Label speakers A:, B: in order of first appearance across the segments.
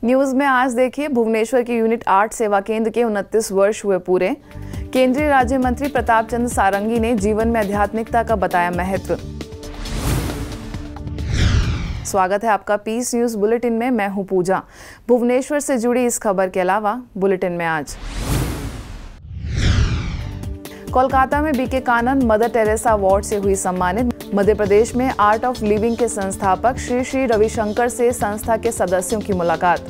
A: News में आज देखिए, भुवनेश्वर के यूनिट 8 सेवा केंद्र के 29 वर्ष हुए पूरे। केंद्रीय राज्य मंत्री प्रताप चंद्र सारंगी ने जीवन में आध्यात्मिकता का बताया महत्व। स्वागत है आपका पीस न्यूज बुलेटिन में। मैं हूं पूजा। भुवनेश्वर से जुड़ी इस खबर के अलावा बुलेटिन में आज कोलकाता में BK Kanan mother Teresa award से हुई सम्मानित। मध्य प्रदेश में आर्ट ऑफ लिविंग के संस्थापक श्री श्री रविशंकर से संस्था के सदस्यों की मुलाकात।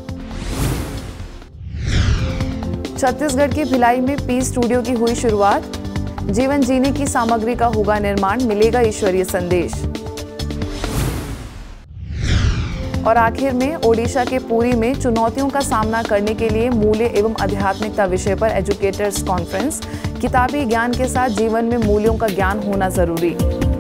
A: छत्तीसगढ़ के भिलाई में पीस स्टूडियो की हुई शुरुआत। जीवन जीने की सामग्री का होगा निर्माण, मिलेगा ईश्वरीय संदेश। और आखिर में ओडिशा के पुरी में चुनौतियों का सामना करने के लिए मूल्य एवं आध्यात्मिकता विषय पर एजुकेटर्स कॉन्फ्रेंस। किताबी ज्ञान के साथ जीवन में मूल्यों का ज्ञान होना जरूरी।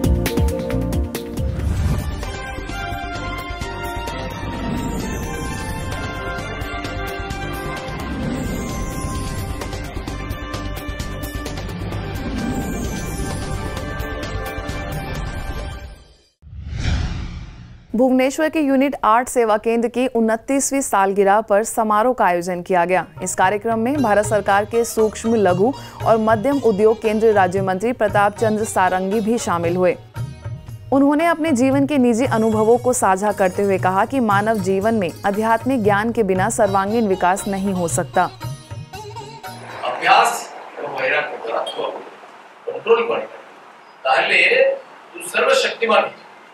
A: भुवनेश्वर के यूनिट 8 सेवा केंद्र की 29वीं सालगिरह पर समारोह का आयोजन किया गया। इस कार्यक्रम में भारत सरकार के सूक्ष्म, लघु और मध्यम उद्योग केंद्रीय राज्य मंत्री प्रताप चंद्र सारंगी भी शामिल हुए। उन्होंने अपने जीवन के निजी अनुभवों को साझा करते हुए कहा कि मानव जीवन में आध्यात्मिक ज्ञान के बिना सर्वांगीण विकास नहीं हो सकता।
B: अभ्यास सर्वशक्तिमान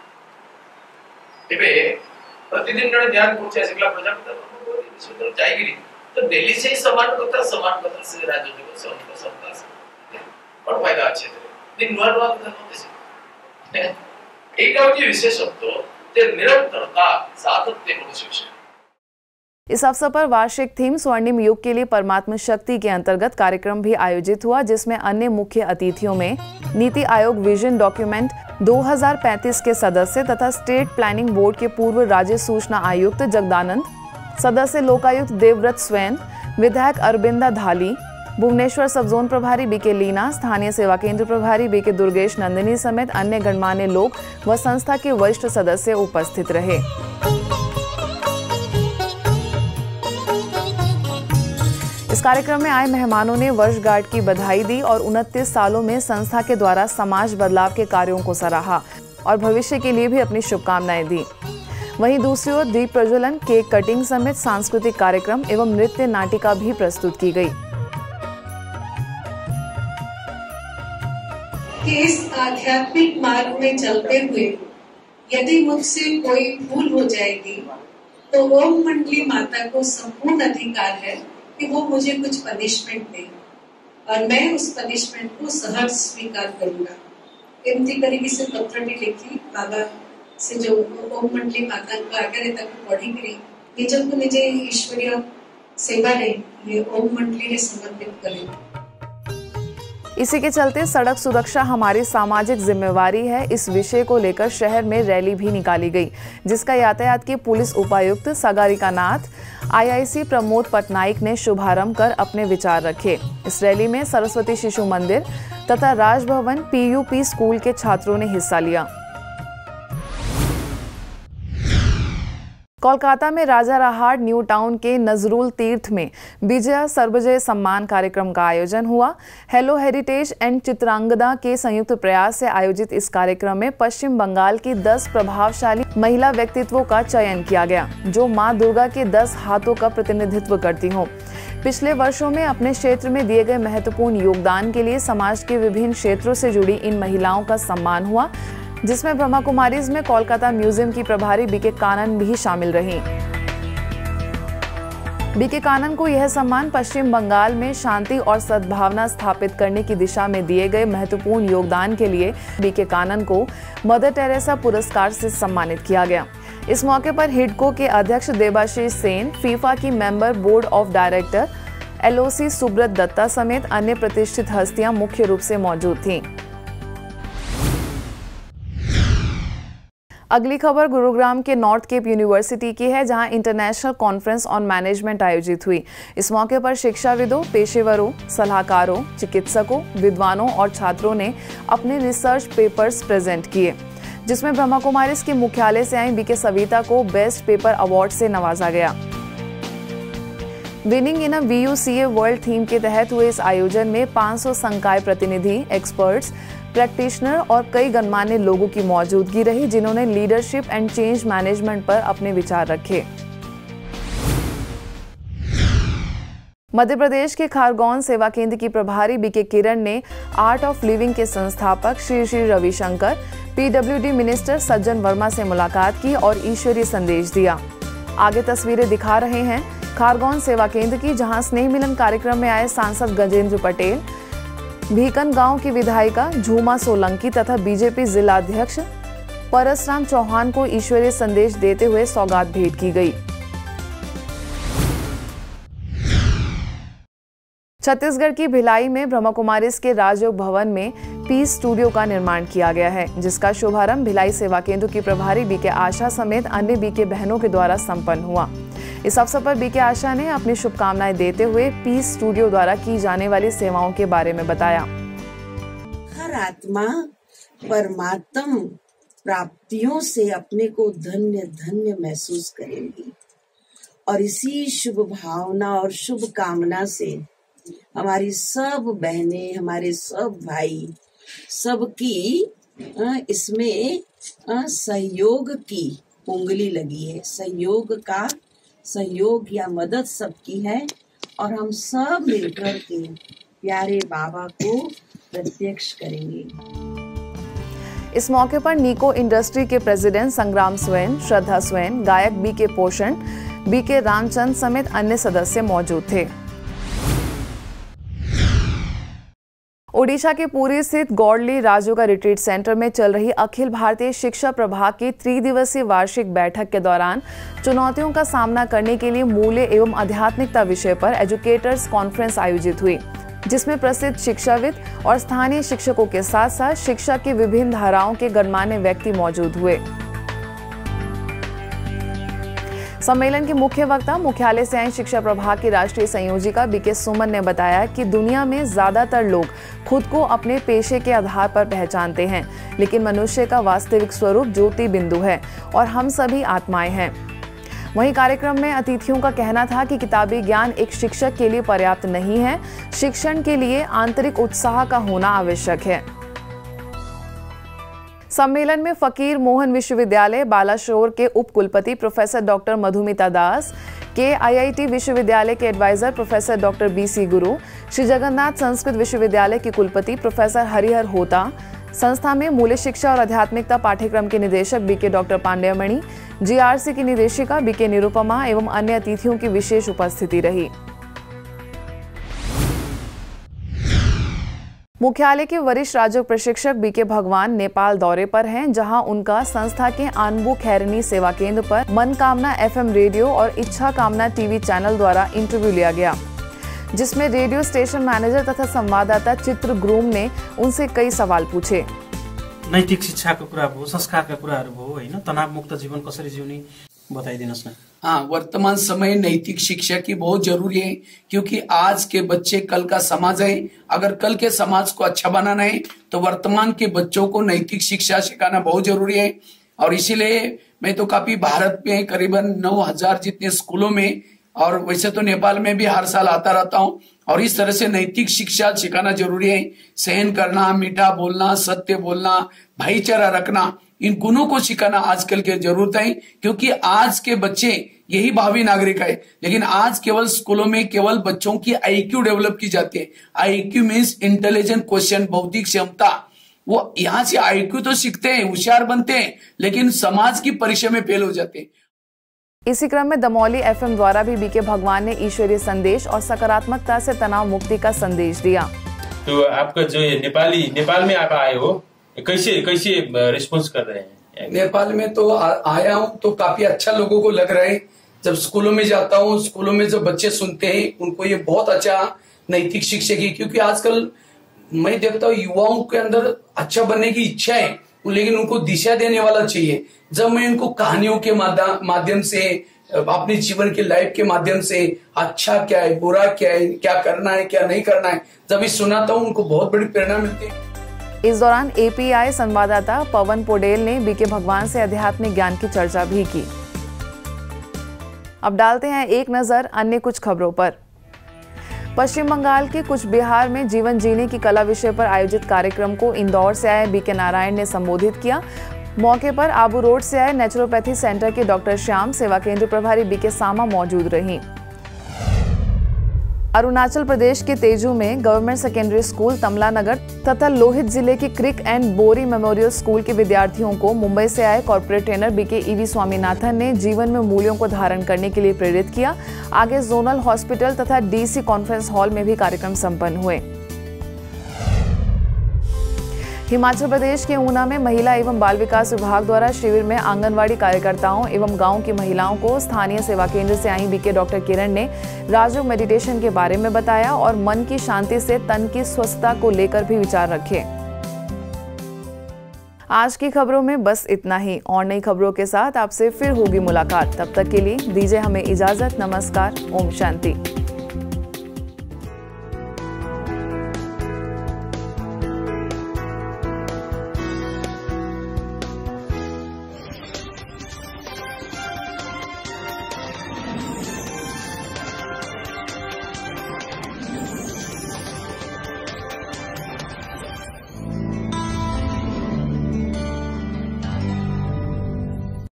B: प्रतिदिन जड़े ध्यान करछे सिकला प्रजापति जायगिरी तो दिल्ली से ही समान कथा से राज्य को सबका बड़ फायदा আছে दिन नुआ नुआ कथा होते एका होती विशेषत्व ते निरंतरता सातत्य को शिक्षा।
A: इस अवसर पर वार्षिक थीम स्वर्णिम युग के लिए परमात्मा शक्ति के अंतर्गत कार्यक्रम भी आयोजित हुआ, जिसमें अन्य मुख्य अतिथियों में नीति आयोग विजन डॉक्यूमेंट 2035 के सदस्य तथा स्टेट प्लानिंग बोर्ड के पूर्व राज्य सूचना आयुक्त जगदानंद, सदस्य लोकायुक्त देवव्रत स्वैन, विधायक अरविंदा धाली, भुवनेश्वर सब जोन प्रभारी बीके लीना, स्थानीय सेवा केंद्र प्रभारी बीके दुर्गेश नंदिनी समेत अन्य गणमान्य लोग व संस्था के वरिष्ठ सदस्य उपस्थित रहे। इस कार्यक्रम में आए मेहमानों ने वर्षगांठ की बधाई दी और 29 सालों में संस्था के द्वारा समाज बदलाव के कार्यों को सराहा और भविष्य के लिए भी अपनी शुभकामनाएं दी। वहीं दूसरी ओर दीप प्रज्वलन, केक कटिंग समेत सांस्कृतिक कार्यक्रम एवं नृत्य नाटिका भी प्रस्तुत की गई।
C: इस आध्यात्मिक मार्ग में चलते हुए यदि मुझसे कोई भूल हो जाएगी तो ओम मंडली माता को संपूर्ण अधिकार है कि वो मुझे कुछ पनिशमेंट दे और मैं उस पनिशमेंट को सहर्ष स्वीकार करूंगा। एमती करी से पत्र भी लिखी बाबा से जो ओम मंडली माता को आगे तक पढ़ी करी निज को निजे ईश्वरीय सेवा रे ये ओम मंडली रे समर्पित करें।
A: इसी के चलते सड़क सुरक्षा हमारी सामाजिक जिम्मेवारी है, इस विषय को लेकर शहर में रैली भी निकाली गई, जिसका यातायात के पुलिस उपायुक्त सागरिका नाथ, आईआईसी प्रमोद पटनायक ने शुभारंभ कर अपने विचार रखे। इस रैली में सरस्वती शिशु मंदिर तथा राजभवन पीयूपी स्कूल के छात्रों ने हिस्सा लिया। कोलकाता में राजा रहाट न्यू टाउन के नजरुल तीर्थ में विजय सर्वजय सम्मान कार्यक्रम का आयोजन हुआ। हेलो हेरिटेज एंड चित्रांगदा के संयुक्त प्रयास से आयोजित इस कार्यक्रम में पश्चिम बंगाल की 10 प्रभावशाली महिला व्यक्तित्वों का चयन किया गया, जो मां दुर्गा के 10 हाथों का प्रतिनिधित्व करती हों। पिछले वर्षों में अपने क्षेत्र में दिए गए महत्वपूर्ण योगदान के लिए समाज के विभिन्न क्षेत्रों से जुड़ी इन महिलाओं का सम्मान हुआ, जिसमें ब्रह्मा कुमारीज में कोलकाता म्यूजियम की प्रभारी बीके कानन भी शामिल रहीं। बीके कानन को यह सम्मान पश्चिम बंगाल में शांति और सद्भावना स्थापित करने की दिशा में दिए गए महत्वपूर्ण योगदान के लिए बीके कानन को मदर टेरेसा पुरस्कार से सम्मानित किया गया। इस मौके पर हिडको के अध्यक्ष देबाशीष सेन, फीफा की member board of director LOC Subrata Dutta समेत अन्य प्रतिष्ठित हस्तियां मुख्य रूप से मौजूद थीं। अगली खबर गुरुग्राम के नॉर्थ केप यूनिवर्सिटी की है, जहां इंटरनेशनल कॉन्फ्रेंस ऑन मैनेजमेंट आयोजित हुई। इस मौके पर शिक्षाविदों, पेशेवरों, सलाहकारों, चिकित्सकों, विद्वानों और छात्रों ने अपने रिसर्च पेपर्स प्रेजेंट किए, जिसमें ब्रह्मा कुमारीज के मुख्यालय से आई बीके सविता को बेस्ट पेपर अवार्ड से नवाजा गया। Winning in a VUCA world theme के तहत हुए इस आयोजन में 500 संकाय प्रतिनिधि, एक्सपर्ट्स, प्रैक्टिशनर और कई गणमान्य लोगों की मौजूदगी रही, जिन्होंने लीडरशिप एंड चेंज मैनेजमेंट पर अपने विचार रखे। मध्य प्रदेश के खारगौन सेवा केंद्र की प्रभारी BK किरण ने आर्ट ऑफ लिविंग के संस्थापक श्री श्री रविशंकर, PWD मिनिस्टर सज्जन वर्मा से मुलाकात की और ईश्वरीय संदेश दिया। आगे तस्वीरें दिखा रहे हैं खारगौन सेवा केंद्र की, जहां स्नेह मिलन कार्यक्रम में आए सांसद गजेंद्र पटेल, भीकन गांव की विधायिका झूमा सोलंकी तथा BJP जिलाध्यक्ष परसराम चौहान को ईश्वरीय संदेश देते हुए सौगात भेंट की गई। छत्तीसगढ़ की भिलाई में ब्रह्मा कुमारीज के राजयोग भवन में पीस स्टूडियो का निर्माण किया गया है, जिसका शुभारंभ भिलाई सेवा केंद्र की प्रभारी BK आशा समेत अन्य BK बहनों के द्वारा संपन्न हुआ। इस अवसर पर BK आशा ने अपनी शुभकामनाएं देते हुए पीस स्टूडियो द्वारा की जाने वाली सेवाओं के बारे में बताया।
D: हर आत्मा परमात्म प्राप्तियों से अपने को धन्य धन्य महसूस करेंगी और इसी शुभ भावना और शुभ कामना से हमारी सब बहनें, हमारे सब भाई, सबकी इसमें सहयोग की उंगली लगी है। सहयोग या मदद सबकी है और हम सब मिलकर के प्यारे बाबा को प्रत्यक्ष करेंगे।
A: इस मौके पर नीको इंडस्ट्री के प्रेसिडेंट संग्राम स्वेन, श्रद्धा स्वेन, गायक BK पोषण, BK रामचंद समेत अन्य सदस्य मौजूद थे। ओडिशा के पुरी स्थित गौडली राजयोगा रिट्रीट सेंटर में चल रही अखिल भारतीय शिक्षा प्रभाग की 3 दिवसीय वार्षिक बैठक के दौरान चुनौतियों का सामना करने के लिए मूल्य एवं आध्यात्मिकता विषय पर एजुकेटर्स कॉन्फ्रेंस आयोजित हुई, जिसमें प्रसिद्ध शिक्षाविद और स्थानीय शिक्षकों के साथ साथ शिक्षा की विभिन्न धाराओं के गणमान्य व्यक्ति मौजूद हुए। सम्मेलन के मुख्य वक्ता मुख्यालय से आई शिक्षा प्रभाग की राष्ट्रीय संयोजिका BK सुमन ने बताया कि दुनिया में ज्यादातर लोग खुद को अपने पेशे के आधार पर पहचानते हैं, लेकिन मनुष्य का वास्तविक स्वरूप ज्योति बिंदु है और हम सभी आत्माएं हैं। वहीं कार्यक्रम में अतिथियों का कहना था कि किताबी ज्ञान एक शिक्षक के लिए पर्याप्त नहीं है, शिक्षण के लिए आंतरिक उत्साह का होना आवश्यक है। सम्मेलन में फकीर मोहन विश्वविद्यालय बालाशोर के उप कुलपति professor doctor Madhumita Das, KIIT विश्वविद्यालय के एडवाइजर प्रोफेसर डॉक्टर BC गुरु, श्री जगन्नाथ संस्कृत विश्वविद्यालय के कुलपति प्रोफेसर हरिहर होता, संस्था में मूल्य शिक्षा और आध्यात्मिकता पाठ्यक्रम के निदेशक BK डॉक्टर पांडेयमणि, GRC की निदेशिका BK निरुपमा एवं अन्य अतिथियों की विशेष उपस्थिति रही। मुख्यालय के वरिष्ठ राजयोग प्रशिक्षक BK भगवान नेपाल दौरे पर हैं, जहां उनका संस्था के आनबू खैरनी सेवा केंद्र पर मनकामना FM रेडियो और इच्छा कामना TV चैनल द्वारा इंटरव्यू लिया गया, जिसमें रेडियो स्टेशन मैनेजर तथा संवाददाता चित्र ग्रूम ने उनसे कई सवाल पूछे।
E: नैतिक शिक्षाको कुरा भयो, संस्कारका कुराहरू भयो हैन, तनाव मुक्त जीवन कसरी जिउने बताइदिनुस् न।
F: हाँ, वर्तमान समय नैतिक शिक्षा की बहुत जरूरी है, क्योंकि आज के बच्चे कल का समाज है। अगर कल के समाज को अच्छा बनाना है तो वर्तमान के बच्चों को नैतिक शिक्षा सिखाना बहुत जरूरी है। और इसीलिए मैं तो काफी भारत में करीबन 9000 जितने स्कूलों में, और वैसे तो नेपाल में भी हर साल आता रहता हूँ, और इस तरह से नैतिक शिक्षा सिखाना जरूरी है। सहन करना, मीठा बोलना, सत्य बोलना, भाईचारा रखना, इन गुणों को सिखाना आजकल की जरूरत है, क्योंकि आज के बच्चे यही भावी नागरिक है। लेकिन आज केवल स्कूलों में केवल बच्चों की IQ डेवलप की जाती है। IQ मीन्स इंटेलिजेंट क्वेश्चन, बौद्धिक क्षमता। वो यहाँ से IQ तो सीखते हैं, होशियार बनते हैं, लेकिन समाज की परीक्षा में फेल हो जाते हैं।
A: इसी क्रम में दमौली FM द्वारा भी BK भगवान ने ईश्वरीय संदेश और सकारात्मकता से तनाव मुक्ति का संदेश दिया।
G: तो आपका जो नेपाल में आप आए हो, कैसे रिस्पॉन्स कर रहे हैं?
F: नेपाल में तो आया हूँ तो काफी अच्छा लोगों को लग रहा है। जब स्कूलों में जाता हूँ, स्कूलों में जो बच्चे सुनते हैं उनको ये बहुत अच्छा नैतिक शिक्षा की, क्योंकि आजकल मैं देखता हूँ युवाओं के अंदर अच्छा बनने की इच्छा है, लेकिन उनको दिशा देने वाला चाहिए। जब मैं उनको कहानियों के माध्यम से, अपने जीवन के लाइफ के माध्यम से अच्छा क्या है, बुरा क्या है, क्या करना है, क्या नहीं करना है, जब ये सुनाता हूँ उनको बहुत बड़ी प्रेरणा मिलती है।
A: इस दौरान API संवाददाता पवन पोडेल ने BK भगवान से आध्यात्मिक ज्ञान की चर्चा भी की। अब डालते हैं एक नज़र अन्य कुछ खबरों पर। पश्चिम बंगाल के कुछ बिहार में जीवन जीने की कला विषय पर आयोजित कार्यक्रम को इंदौर से आए बीके नारायण ने संबोधित किया। मौके पर आबू रोड से आए नेचुरोपैथी सेंटर के डॉक्टर श्याम, सेवा केंद्र प्रभारी बीके सामा मौजूद रहीं। अरुणाचल प्रदेश के तेजू में गवर्नमेंट सेकेंडरी स्कूल तमलानगर तथा लोहित जिले के Krick and Boury memorial school के विद्यार्थियों को मुंबई से आए corporate trainer BK EV Swaminathan ने जीवन में मूल्यों को धारण करने के लिए प्रेरित किया। आगे जोनल हॉस्पिटल तथा डीसी कॉन्फ्रेंस हॉल में भी कार्यक्रम संपन्न हुए। हिमाचल प्रदेश के ऊना में महिला एवं बाल विकास विभाग द्वारा शिविर में आंगनवाड़ी कार्यकर्ताओं एवं गांव की महिलाओं को स्थानीय सेवा केंद्र से आई बीके डॉक्टर किरण ने राजयोग मेडिटेशन के बारे में बताया और मन की शांति से तन की स्वस्थता को लेकर भी विचार रखे। आज की खबरों में बस इतना ही। और नई खबरों के साथ आपसे फिर होगी मुलाकात। तब तक के लिए दीजिए हमें इजाजत। नमस्कार। ओम शांति।